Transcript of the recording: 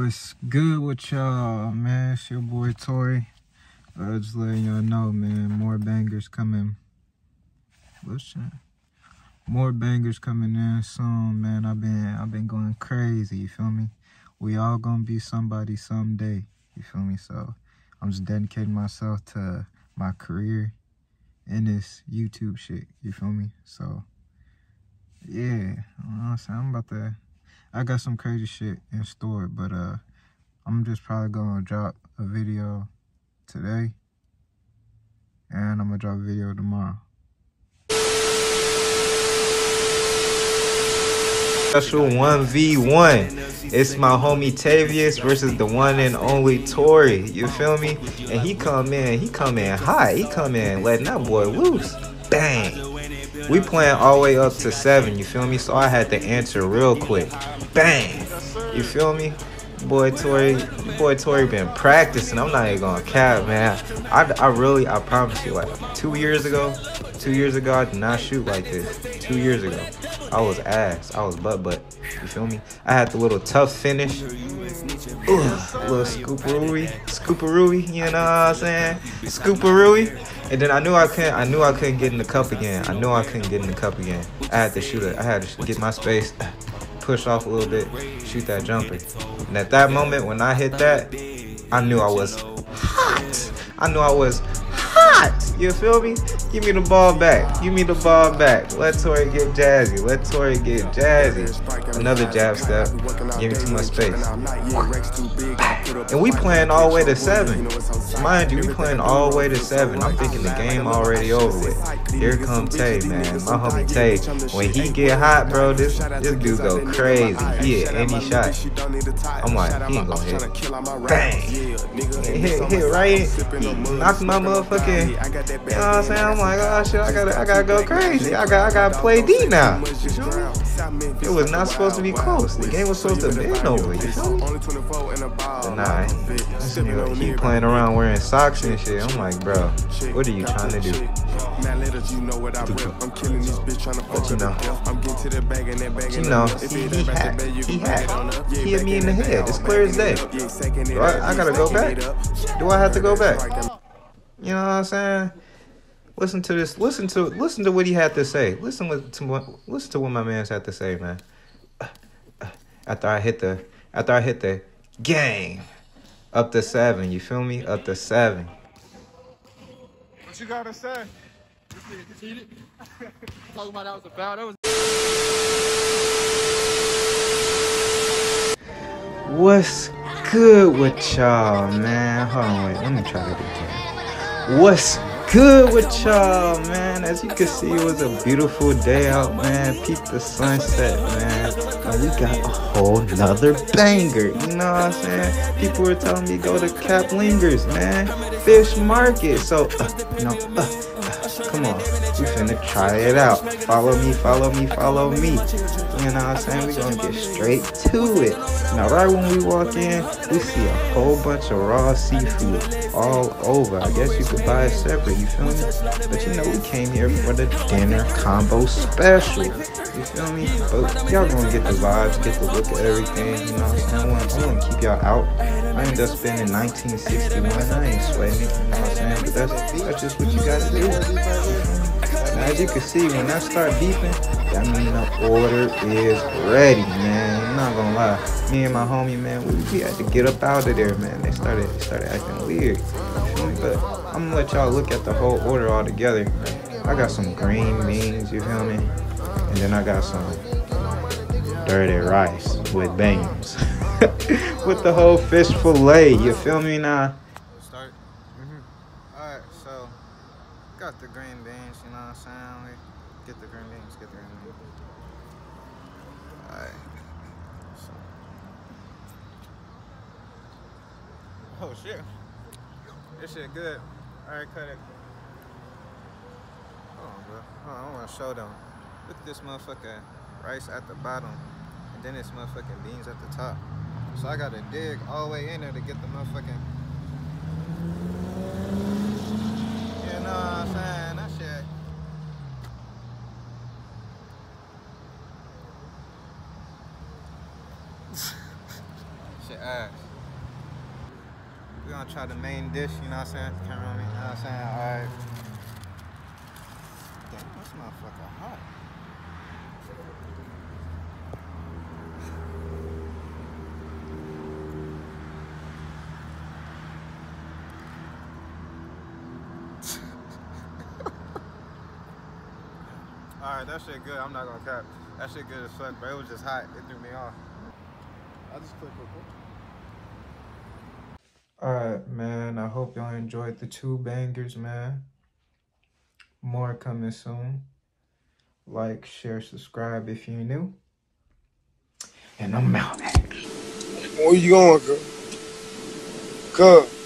What's good with y'all, man? It's your boy Tori. Just letting y'all know, man, more bangers coming. What's that? More bangers coming in soon, man. I've been going crazy, you feel me? We all gonna be somebody someday, you feel me? So I'm just dedicating myself to my career in this YouTube shit, you feel me? So yeah, you know what I'm saying? I got some crazy shit in store, but I'm just probably gonna drop a video today, and I'm gonna drop a video tomorrow. Special 1v1. It's my homie Tavius versus the one and only Tori. You feel me? And he come in hot. He come in letting that boy loose. Bang. We playing all the way up to 7, you feel me? So I had to answer real quick. Bang. You feel me? Boy Tori been practicing. I'm not even gonna cap, man. I promise you, like 2 years ago, I did not shoot like this. 2 years ago, I was ass. I was butt. You feel me? I had the little tough finish. Little scooperooey, you know what I'm saying? Scooperooey. And then I knew I couldn't get in the cup again. I had to shoot it. I had to get my space, push off a little bit, shoot that jumper. And at that moment, when I hit that, I knew I was hot. You feel me? Give me the ball back. Let Tori get jazzy. Another jab step. Give me too much space. And we playing all the way to 7. Mind you, we playing all the way to 7. I'm thinking the game already over with. Here come Tay, man. My homie Tay. When he get hot, bro, this dude go crazy. He hit any shot. I'm like, he ain't gonna hit. Bang! Hit right. He knocked my motherfucking. You know what I'm saying? I'm like, oh shit, I gotta go crazy. I gotta play D now. It was not supposed to be close. The game was supposed to bend over. You feel me? But nah, he playing around wearing socks and shit. I'm like, bro, what are you trying to do? He hit me in the head. It's clear as day. I gotta go back? Do I have to go back? You know what I'm saying? Listen to this. Listen to what he had to say. Listen to what my man's had to say, man. After I hit the gang up to 7. You feel me? Up to 7. What you gotta say? Cheated. Talking about that was a foul. That was. What's good with y'all, man? Hold on, wait. Let me try that again. What's good with y'all, man? As you can see, it was a beautiful day out, man. Peep the sunset, man. And we got a whole nother banger. You know what I'm saying? People were telling me go to Kaplingers, man. Fish market. So, come on. We finna try it out. Follow me. You know what I'm saying? We gonna get straight to it. Now, right when we walk in, we see a whole bunch of raw seafood all over. I guess you could buy it separate, you feel me? But you know, we came here for the dinner combo special. You feel me? But y'all gonna get the vibes, get the look at everything, you know what I'm saying? I wanna keep y'all out. I ended up spending 1961. I ain't sweating, you know what I'm saying? But that's just what you gotta do. Now, as you can see, when I start beeping, that means the order is ready, man. I'm not gonna lie. Me and my homie, man, we had to get up out of there, man. They started acting weird. You feel me? But I'm gonna let y'all look at the whole order all together. I got some green beans, you feel me? And then I got some dirty rice with beans. With the whole fish fillet, you feel me now? Start. Alright, so got the green beans, you know what I'm saying? Get the green beans. Alright. Oh shit. This shit good. Alright, cut it. Hold on, bro. Hold on, I wanna show them. Look at this motherfucking rice at the bottom. And then this motherfucking beans at the top. So I gotta dig all the way in there to get the motherfucking. You know what I'm saying? That shit. ass. We're gonna try the main dish, you know what I'm saying? Camera on me, you know what I'm saying? Alright. Damn, this motherfucker hot. Alright, that shit good. I'm not gonna cap. That shit good as fuck, but it was just hot. It threw me off. I just clicked record. Alright, man. I hope y'all enjoyed the 2 bangers, man. More coming soon. Like, share, subscribe if you're new. And I'm out. Where you going, girl? Cuz.